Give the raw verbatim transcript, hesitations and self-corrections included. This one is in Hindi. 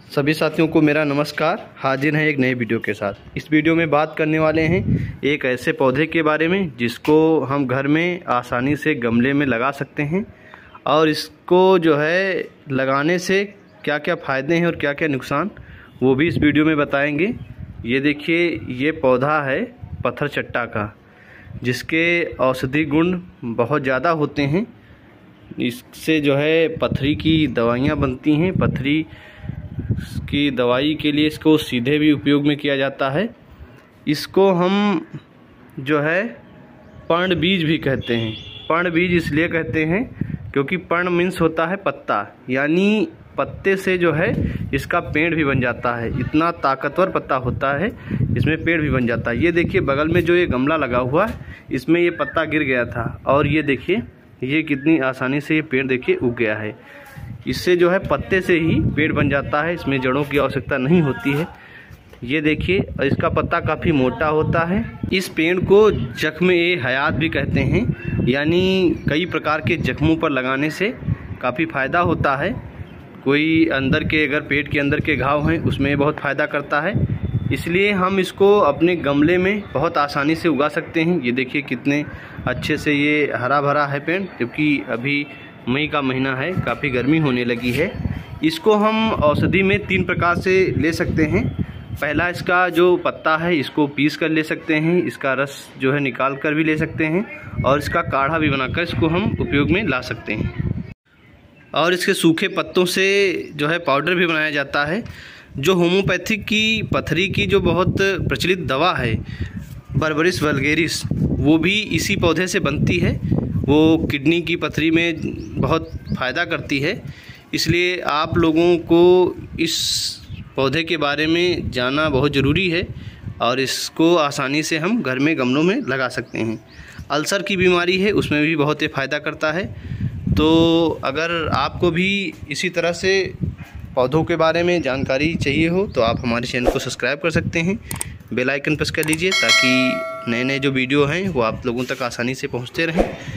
सभी साथियों को मेरा नमस्कार। हाजिर हैं एक नए वीडियो के साथ। इस वीडियो में बात करने वाले हैं एक ऐसे पौधे के बारे में जिसको हम घर में आसानी से गमले में लगा सकते हैं और इसको जो है लगाने से क्या क्या फ़ायदे हैं और क्या क्या नुकसान वो भी इस वीडियो में बताएंगे। ये देखिए, ये पौधा है पत्थर चट्टा का, जिसके औषधि गुण बहुत ज़्यादा होते हैं। इससे जो है पथरी की दवाइयाँ बनती हैं। पथरी की दवाई के लिए इसको सीधे भी उपयोग में किया जाता है। इसको हम जो है पर्ण बीज भी कहते हैं। पर्ण बीज इसलिए कहते हैं क्योंकि पर्ण मीन्स होता है पत्ता, यानी पत्ते से जो है इसका पेड़ भी बन जाता है। इतना ताकतवर पत्ता होता है, इसमें पेड़ भी बन जाता है। ये देखिए बगल में जो ये गमला लगा हुआ है, इसमें ये पत्ता गिर गया था और ये देखिए ये कितनी आसानी से ये पेड़ देखिए उग गया है। इससे जो है पत्ते से ही पेड़ बन जाता है, इसमें जड़ों की आवश्यकता नहीं होती है। ये देखिए, इसका पत्ता काफ़ी मोटा होता है। इस पेड़ को जख्म ए हयात भी कहते हैं, यानी कई प्रकार के जख्मों पर लगाने से काफ़ी फ़ायदा होता है। कोई अंदर के अगर पेट के अंदर के घाव हैं उसमें बहुत फ़ायदा करता है, इसलिए हम इसको अपने गमले में बहुत आसानी से उगा सकते हैं। ये देखिए कितने अच्छे से ये हरा भरा है पेड़, क्योंकि अभी मई का महीना है, काफ़ी गर्मी होने लगी है। इसको हम औषधि में तीन प्रकार से ले सकते हैं। पहला, इसका जो पत्ता है इसको पीस कर ले सकते हैं, इसका रस जो है निकाल कर भी ले सकते हैं और इसका काढ़ा भी बनाकर इसको हम उपयोग में ला सकते हैं। और इसके सूखे पत्तों से जो है पाउडर भी बनाया जाता है। जो होम्योपैथिक की पथरी की जो बहुत प्रचलित दवा है बर्बरिस वल्गेरिस, वो भी इसी पौधे से बनती है। वो किडनी की पथरी में बहुत फ़ायदा करती है, इसलिए आप लोगों को इस पौधे के बारे में जानना बहुत ज़रूरी है और इसको आसानी से हम घर में गमलों में लगा सकते हैं। अल्सर की बीमारी है उसमें भी बहुत ही फ़ायदा करता है। तो अगर आपको भी इसी तरह से पौधों के बारे में जानकारी चाहिए हो तो आप हमारे चैनल को सब्सक्राइब कर सकते हैं। बेल आइकन प्रेस कर लीजिए ताकि नए नए जो वीडियो हैं वो आप लोगों तक आसानी से पहुंचते रहें।